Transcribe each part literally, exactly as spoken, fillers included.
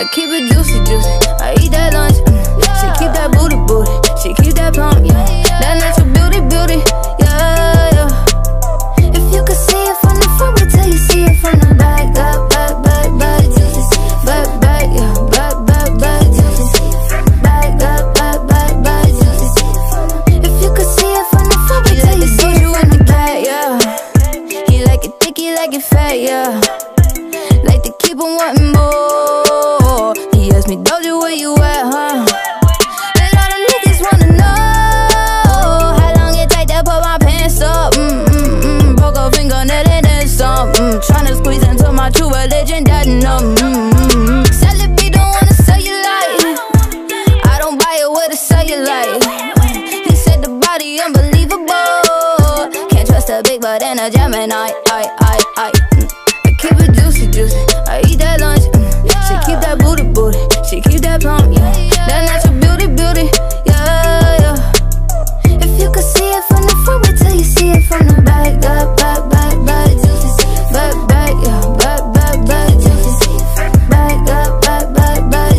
I keep it juicy, juicy. I eat that lunch. Mm. She keep that booty, booty. She keep that plump, yeah. That natural beauty, beauty, yeah, yeah. If you could see it from the front, wait till you see it from the back, up, back, back, back, back, back, yeah, back, back, back, back, up, back, back, back. If you could see it from the front, wait till you see it from the back, yeah. He like it thick, he like it fat, yeah. Like to keep on wanting more. He asked me, Doja, where you at, huh? And all the niggas wanna know how long it take to put my pants up. Mm, mm, mm. Broke a fingernail and then some. Mm. Tryna squeeze into my true religion, that no. Mm, mm, mm. Sell it, be don't wanna sell you like. I don't buy it with a cellulite. He said the body unbelievable. Can't trust a big butt and a Gemini. I, I, I. Mm. Keep it juicy, juicy. I eat that lunch. Mm. She keep that booty, booty. She keep that plump, yeah. That natural beauty, beauty, yeah, yeah. If you could see it from the front, wait till you see it from the back, back, back, back, back, back, back, yeah, back, back, back, back, up, back, back, back.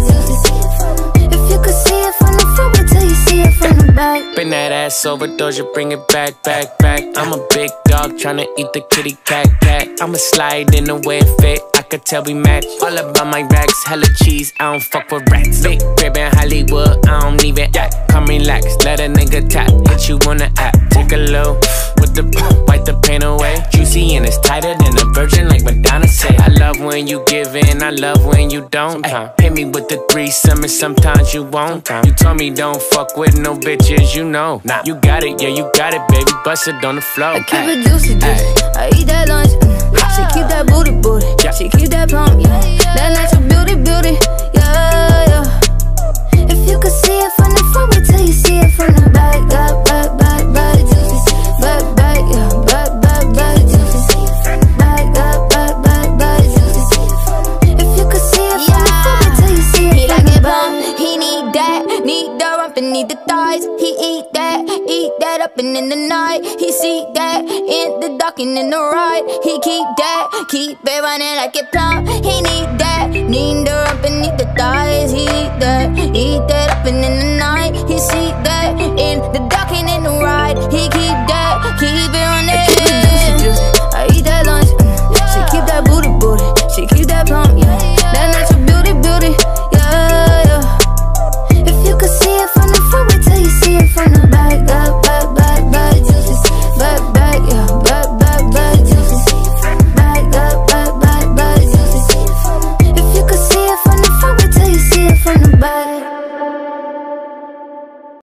If you could see it from the front, wait till you see it from the back. Bring that ass over, Doja, bring it back, back, back. I'm a big dog tryna eat the kitty cat, cat. I'ma slide in the way it fit, I could tell we match. All about my racks, hella cheese, I don't fuck with rats. Big crib in Hollywood, I don't even act. Come relax, let a nigga tap, hit you on the app. Take a low, with the, wipe the pain away. Juicy and it's tighter than a virgin, like Madonna say. I love when you give in, I love when you don't. Ay, hit me with the threesome and sometimes you won't. You told me don't fuck with no bitches, you know. Nah, you got it, yeah, you got it, baby, bust it on the floor. I keep it juicy, juicy. I eat that lunch. Mm. She keep that booty, booty. She keep that plump, yeah. That natural beauty, beauty, yeah, yeah. If you could see it from the front, wait till you see it from the back, up, back, back, back, back, back, yeah, back, back, back, back, up, back, back, back. If you could see it from the front, wait till you see it. He like it bump, he need that, need the rump and need the thighs. He eat that, eat that up and in the night. He see that in the dark and in the ride. He keep that, keep it running like it plump. He need that, need the rump and need the thighs. He eat that, eat that up and in the night.